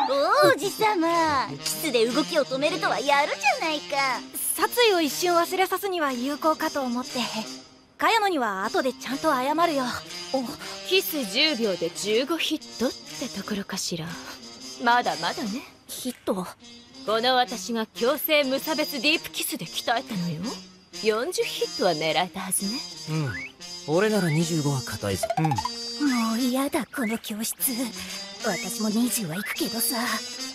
王子様、キスで動きを止めるとはやるじゃないか。 殺意を一瞬忘れさすには有効かと思って。茅野には後でちゃんと謝るよ。 キス10秒で15ヒットってところかしら。まだまだね。 ヒット？ この私が強制無差別ディープキスで鍛えたのよ。40ヒットは狙えたはずね。 俺なら25は硬いぞ。 もう嫌だこの教室。私も20は行くけどさ。